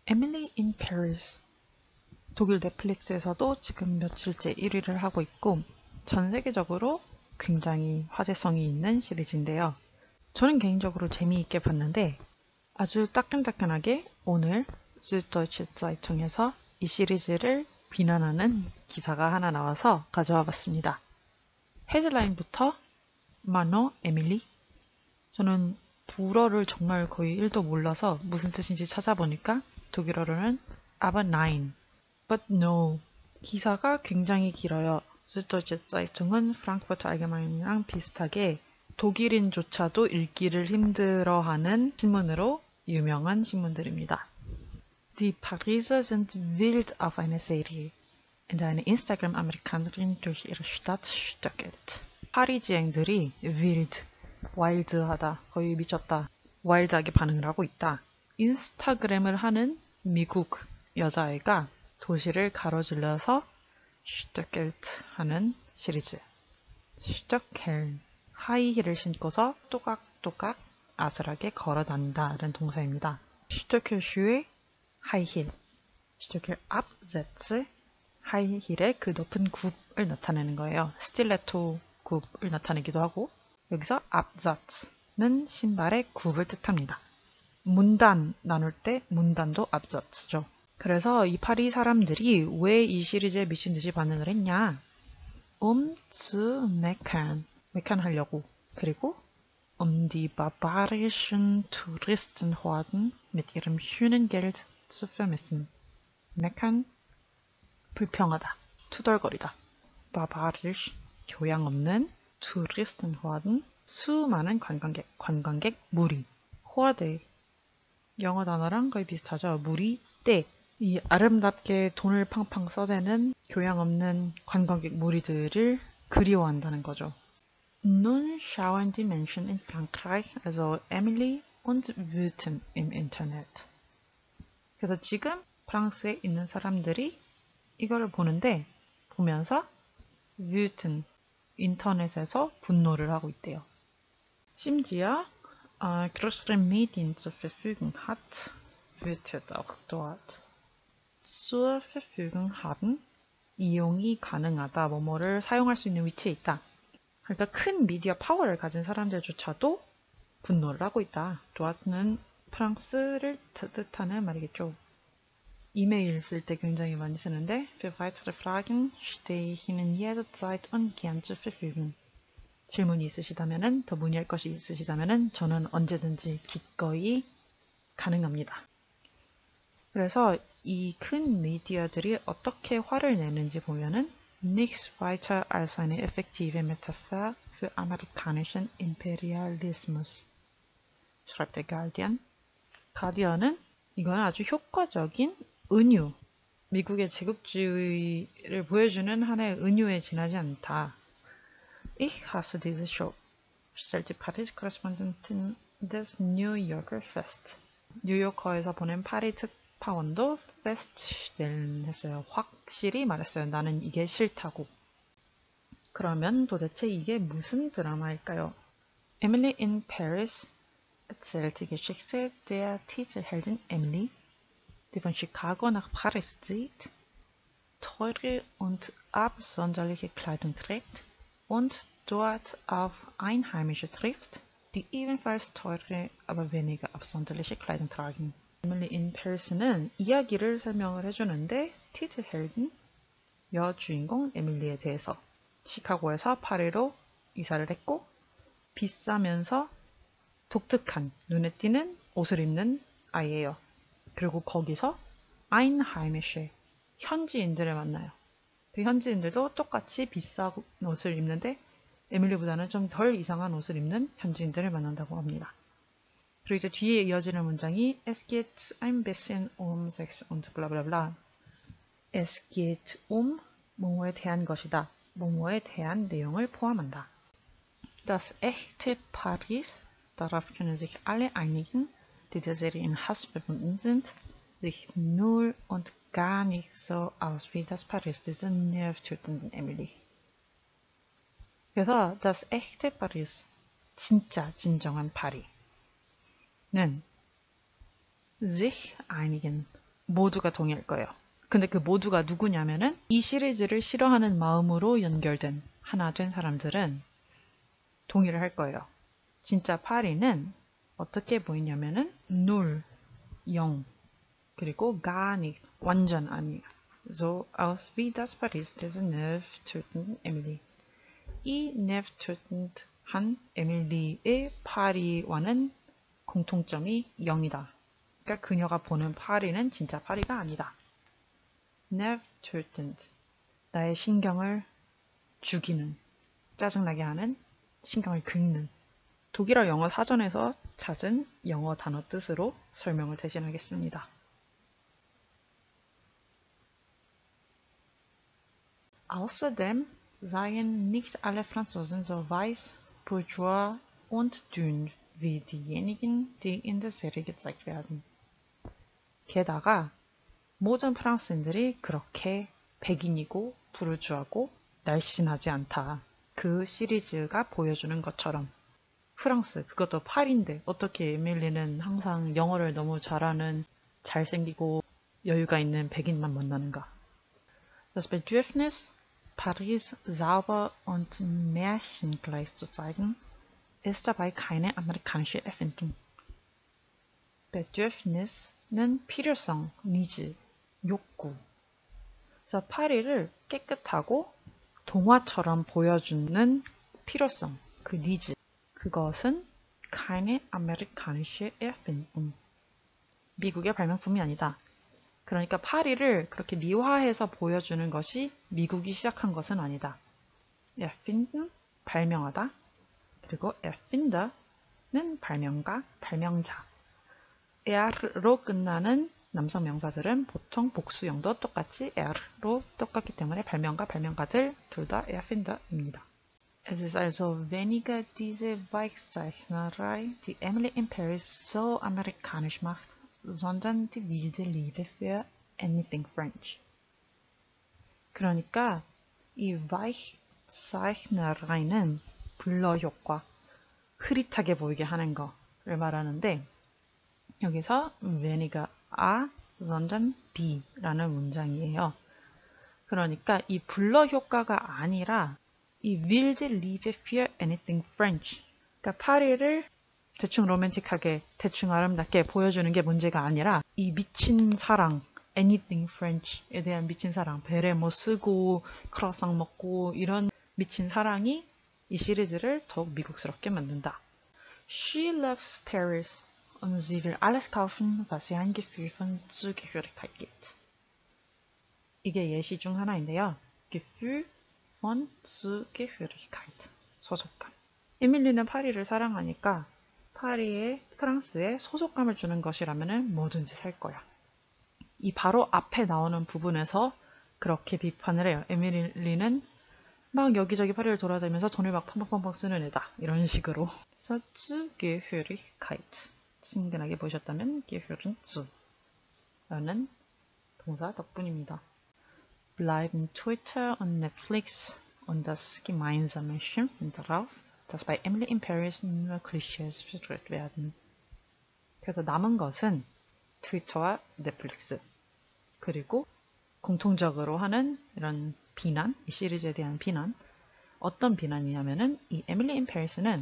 Emily in Paris. 독일 넷플릭스에서도 지금 며칠째 1위를 하고 있고 전 세계적으로 굉장히 화제성이 있는 시리즈인데요. 저는 개인적으로 재미있게 봤는데 아주 따끈따끈하게 오늘 Süddeutsche Zeitung에서 이 시리즈를 비난하는 기사가 하나 나와서 가져와 봤습니다. 헤드라인부터 마노 에밀리. 저는 불어를 정말 거의 1도 몰라서 무슨 뜻인지 찾아보니까 독일어로는 aber nein, but no. 기사가 굉장히 길어요. Süddeutsche Zeitung은 프랑크푸르트 알게마인이랑 비슷하게 독일인조차도 읽기를 힘들어하는 신문으로 유명한 신문들입니다. Die Pariser sind wild auf eine Serie, in der eine Instagram-Amerikanerin durch ihre Stadt stöckelt. 파리지앵들이 wild, 와일드하다, 거의 미쳤다, 와일드하게 반응을 하고 있다. 인스타그램을 하는 미국 여자애가 도시를 가로질러서 stöckelt 하는 시리즈. stöckeln, 하이힐을 신고서 또각또각 아슬하게 걸어다닌다는 동사입니다. stöckelschuhe, 하이힐, stöckel absätze, 하이힐의 그 높은 굽을 나타내는 거예요. 스틸레토 굽을 나타내기도 하고 여기서 absatz는 신발의 굽을 뜻합니다. 문단 나눌 때 문단도 absatz죠. 그래서 이 파리 사람들이 왜 이 시리즈에 미친 듯이 반응을 했냐? zu meckern, 하려고. 그리고 die barbarischen Touristenhorden mit ihrem schönen Geld zu vermissen. meckern, 불평하다, 투덜거리다. barbarisch, 교양 없는, Touristenhorden, 수많은 관광객 무리. 호아데, 영어 단어랑 거의 비슷하죠. 무리, 때. 이 아름답게 돈을 팡팡 써대는 교양 없는 관광객 무리들을 그리워한다는 거죠. Nun schauen die Menschen in Frankreich, also Emily, und wüten im Internet. 그래서 지금 프랑스에 있는 사람들이 이거를 보면서 wüten, 인터넷에서 분노를 하고 있대요. 심지어 größere Medien zur Verfügung hat, wütet auch dort. zur Verfügung haben, 이용이 가능하다, 뭐뭐를 사용할 수 있는 위치에 있다. 그러니까 큰 미디어 파워를 가진 사람들조차도 분노를 하고 있다. dort는 프랑스를 뜻하는 말이겠죠. 이메일 쓸 때 굉장히 많이 쓰는데 für weitere Fragen stehe ich Ihnen jederzeit und gern zur Verfügung. 질문이 있으시다면은, 더 문의할 것이 있으시다면은 저는 언제든지 기꺼이 가능합니다. 그래서 이 큰 미디어들이 어떻게 화를 내는지 보면은 nichts weiter als eine effektive Metapher für amerikanischen Imperialismus. schreibt der Guardian. 가디언은 이건 아주 효과적인 은유, 미국의 제국주의를 보여주는 하나의 은유에 지나지 않다. Ich hasse diese Show, stellt die Paris-Korrespondentin des New Yorker fest. 뉴요커에서 보낸 파리 특파원도 feststellen 했어요. 확실히 말했어요. 나는 이게 싫다고. 그러면 도대체 이게 무슨 드라마일까요? Emily in Paris erzählt die Geschichte der Titelheldin Emily, die von Chicago nach Paris zieht, teure und absonderliche Kleidung trägt und dort auf Einheimische trifft, die ebenfalls teure, aber weniger absonderliche Kleidung tragen. Emily in Paris는 이야기를 설명을 해주는데 티틀헬든, 여주인공 에밀리에 대해서 시카고에서 파리로 이사를 했고 비싸면서 독특한, 눈에 띄는 옷을 입는 아이예요. 그리고 거기서 Einheimische, 현지인들을 만나요. 그 현지인들도 똑같이 비싼 옷을 입는데 에밀리보다는 좀 덜 이상한 옷을 입는 현지인들을 만난다고 합니다. 그리고 이제 뒤에 이어지는 문장이 Es geht ein bisschen um Sex und bla bla bla. Es geht um 뭐뭐에 대한 것이다. 뭐뭐에 대한 내용을 포함한다. Das echte Paris, darauf können sich alle einigen, die der Serie in Hass verbunden sind, sieht null und gar nicht so aus wie das Paris dieser nervtötenden Emily. 그래서 das echte Paris, 진짜 진정한 파리는 sich einigen, 모두가 동의할 거예요. 근데 그 모두가 누구냐면은 이 시리즈를 싫어하는 마음으로 연결된 하나 된 사람들은 동의를 할 거예요. 진짜 파리는 어떻게 보이냐면은 0, 0, 그리고 gar nicht, 완전 아니에요. So aus wie das Paris des nervtötenden Emily. 이 nervtötend한 에밀리의 파리와는 공통점이 0이다. 그러니까 그녀가 보는 파리는 진짜 파리가 아니다. nervtötend, 나의 신경을 죽이는, 짜증나게 하는, 신경을 긁는. 독일어 영어 사전에서 찾은 영어 단어 뜻으로 설명을 대신하겠습니다. Außerdem seien nicht alle Franzosen so weiß, bourgeois und dünn wie diejenigen, die in der Serie gezeigt werden. 게다가 모든 프랑스인들이 그렇게 백인이고 부르주아고 날씬하지 않다. 그 시리즈가 보여주는 것처럼. 프랑스, 그것도 파리인데 어떻게 에밀리는 항상 영어를 너무 잘하는 잘생기고 여유가 있는 백인만 만나는가. Das Bedürfnis, Paris sauber und märchengleich zu zeigen, ist dabei keine amerikanische Erfindung. Bedürfnis는 필요성, need, 욕구. 그래서 파리를 깨끗하고 동화처럼 보여주는 필요성, 그 need. 그것은 keine amerikanische Erfindung. 미국의 발명품이 아니다. 그러니까 파리를 그렇게 미화해서 보여주는 것이 미국이 시작한 것은 아니다. Erfinden, 발명하다. 그리고 Erfinder는 발명가, 발명자. er로 끝나는 남성 명사들은 보통 복수형도 똑같이 er로 똑같기 때문에 발명가, 발명가들 둘 다 Erfinder입니다. Es ist also weniger diese Weichzeichnerei, die Emily in Paris so amerikanisch macht, sondern die wilde Liebe für anything French. 그러니까 이 Weichzeichnerei는 블러 효과, 흐릿하게 보이게 하는 거를 말하는데 여기서 weniger a, sondern b라는 문장이에요. 그러니까 이 블러 효과가 아니라 이 wilde Liebe für anything French. 그러니까 파리를 대충 로맨틱하게, 대충 아름답게 보여주는 게 문제가 아니라 이 미친 사랑, anything French에 대한 미친 사랑, 베레 뭐 쓰고 크로상 먹고 이런 미친 사랑이 이 시리즈를 더욱 미국스럽게 만든다. She loves Paris und sie will alles kaufen, was ihr ein Gefühl von Zugehörigkeit gibt. 이게 예시 중 하나인데요. Gefühl von Zugehörigkeit, 소속감. 에밀리는 파리를 사랑하니까 파리의 프랑스에 소속감을 주는 것이라면 뭐든지 살 거야. 이 바로 앞에 나오는 부분에서 그렇게 비판을 해요. 에밀리는 막 여기저기 파리를 돌아다니면서 돈을 막 펑펑펑펑 쓰는 애다. 이런 식으로. 그래서 Zugehörigkeit. 친근하게 보셨다면 gehören zu 라는 동사 덕분입니다. Bleiben Twitter und Netflix und das gemeinsame Schimpfen darauf, dass bei Emily in Paris nur Klischees verdreht werden. 그래서 남은 것은 트위터와 넷플릭스 그리고 공통적으로 하는 이런 비난, 이 시리즈에 대한 비난. 어떤 비난이냐면은 이 에밀리 인 페리스는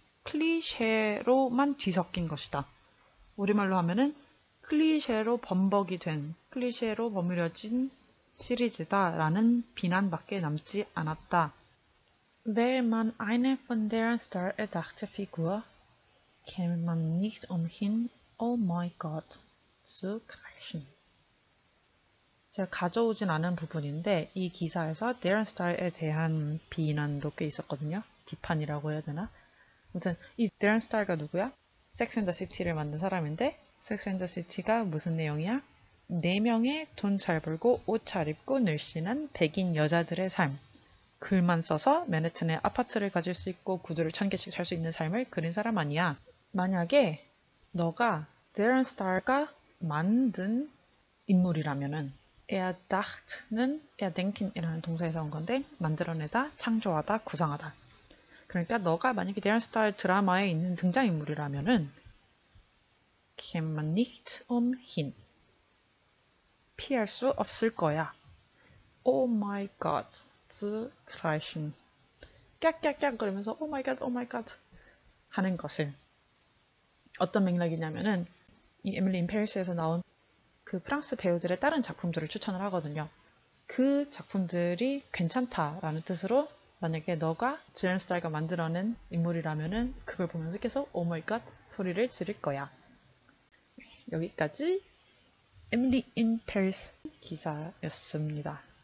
클리셰로만 뒤섞인 것이다. 우리말로 하면은 클리셰로 범벅이 된, 클리셰로 버무려진 시리즈다라는 비난밖에 남지 않았다. Wäre man eine von deren Star erdachte Figur, käme man nicht umhin, oh my god, zu kreischen. 제가 가져오진 않은 부분인데 이 기사에서 Darren Star에 대한 비난도 꽤 있었거든요. 비판이라고 해야 되나? 아무튼 이 Darren Star가 누구야? Sex and the City를 만든 사람인데 Sex and the City가 무슨 내용이야? 4명의 돈 잘 벌고 옷 잘 입고 늘씬한 백인 여자들의 삶. 글만 써서 맨해튼에 아파트를 가질 수 있고 구두를 1000개씩 살 수 있는 삶을 그린 사람 아니야. 만약에 너가 Darren Star가 만든 인물이라면은 erdacht는 erdenken이라는 동사에서 온 건데 만들어내다, 창조하다, 구상하다. 그러니까 너가 만약에 Darren Star 드라마에 있는 등장인물이라면은 käme man nicht umhin. 피할 수 없을 거야. Oh my God, zu kreischen. 깍깍깍 그러면서 Oh my God, oh my God 하는 것을. 어떤 맥락이냐면은 이 에밀리 인 페리스에서 나온 그 프랑스 배우들의 다른 작품들을 추천을 하거든요. 그 작품들이 괜찮다라는 뜻으로 만약에 너가 질렌 스타일가 만들어낸 인물이라면은 그걸 보면서 계속 Oh my God 소리를 지를 거야. 여기까지 에밀리 인 페리스 기사였습니다.